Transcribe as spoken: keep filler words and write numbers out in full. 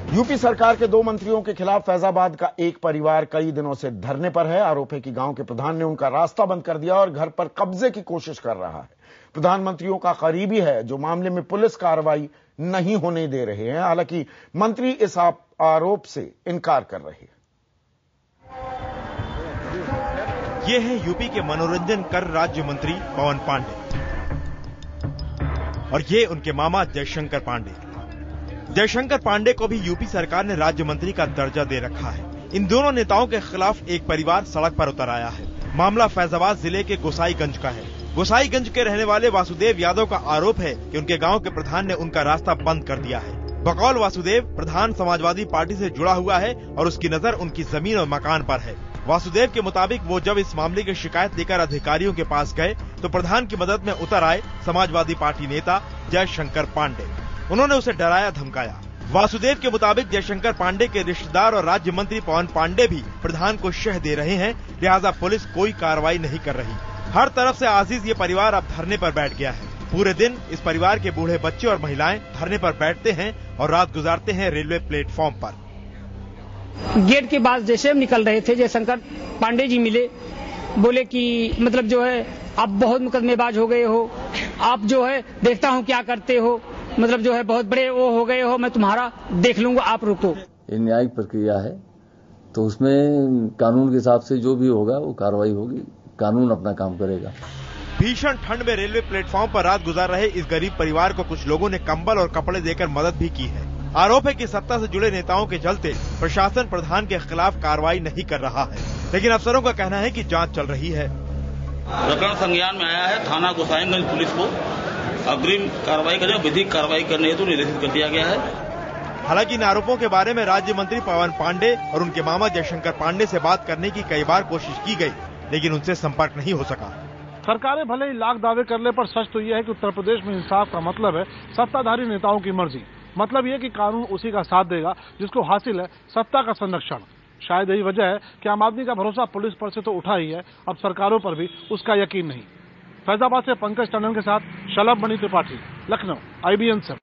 UP सरकार के दो मंत्रियों के खिलाफ फैजाबाद का एक परिवार कई दिनों से धरने पर है। आरोप है कि गांव के प्रधान ने उनका रास्ता बंद कर दिया और घर पर कब्जे की कोशिश कर रहा है। प्रधानमंत्रियों का करीबी है जो मामले में पुलिस कार्रवाई नहीं होने दे रहे हैं। हालांकि मंत्री इस आरोप से इनकार कर रहे हैं। ये है यूपी के मनोरंजन कर राज्य मंत्री पवन पांडे और ये उनके मामा जयशंकर पांडे। जयशंकर पांडे को भी यूपी सरकार ने राज्य मंत्री का दर्जा दे रखा है। इन दोनों नेताओं के खिलाफ एक परिवार सड़क पर उतर आया है। मामला फैजाबाद जिले के गोसाईगंज का है। गोसाईगंज के रहने वाले वासुदेव यादव का आरोप है कि उनके गांव के प्रधान ने उनका रास्ता बंद कर दिया है। बकौल वासुदेव, प्रधान समाजवादी पार्टी से जुड़ा हुआ है और उसकी नजर उनकी जमीन और मकान पर है। वासुदेव के मुताबिक वो जब इस मामले की शिकायत लेकर अधिकारियों के पास गए तो प्रधान की मदद में उतर आए समाजवादी पार्टी नेता जयशंकर पांडे। उन्होंने उसे डराया धमकाया। वासुदेव के मुताबिक जयशंकर पांडे के रिश्तेदार और राज्य मंत्री पवन पांडे भी प्रधान को शह दे रहे हैं, लिहाजा पुलिस कोई कार्रवाई नहीं कर रही। हर तरफ से आजीज ये परिवार अब धरने पर बैठ गया है। पूरे दिन इस परिवार के बूढ़े बच्चे और महिलाएं धरने पर बैठते हैं और रात गुजारते हैं रेलवे प्लेटफॉर्म पर। गेट के पास जैसे हम निकल रहे थे, जयशंकर पांडे जी मिले, बोले कि मतलब जो है आप बहुत मुकदमेबाज हो गए हो, आप जो है देखता हूँ क्या करते हो, मतलब जो है बहुत बड़े वो हो गए हो, मैं तुम्हारा देख लूंगा, आप रुको। ये न्यायिक प्रक्रिया है तो उसमें कानून के हिसाब से जो भी होगा वो कार्रवाई होगी, कानून अपना काम करेगा। भीषण ठंड में रेलवे प्लेटफॉर्म पर रात गुजार रहे इस गरीब परिवार को कुछ लोगों ने कंबल और कपड़े देकर मदद भी की है। आरोप है कि सत्ता से जुड़े नेताओं के चलते प्रशासन प्रधान के खिलाफ कार्रवाई नहीं कर रहा है, लेकिन अफसरों का कहना है कि जांच चल रही है। प्रकरण संज्ञान में आया है। थाना गोसाईगंज पुलिस को अग्रिम कार्रवाई करने, विधिक कार्रवाई करने हेतु निर्देशित कर दिया गया है। हालांकि इन आरोपों के बारे में राज्य मंत्री पवन पांडे और उनके मामा जयशंकर पांडे से बात करने की कई बार कोशिश की गई, लेकिन उनसे संपर्क नहीं हो सका। सरकारें भले ही लाख दावे कर ले, पर सच तो यह है कि उत्तर प्रदेश में इंसाफ का मतलब है सत्ताधारी नेताओं की मर्जी। मतलब यह कि कानून उसी का साथ देगा जिसको हासिल है सत्ता का संरक्षण। शायद यही वजह है कि आम आदमी का भरोसा पुलिस पर से तो उठा ही है, अब सरकारों पर भी उसका यकीन नहीं। फैजाबाद से पंकज टंडन के साथ Shalabh Mani Tripathi, Lucknow, I B N.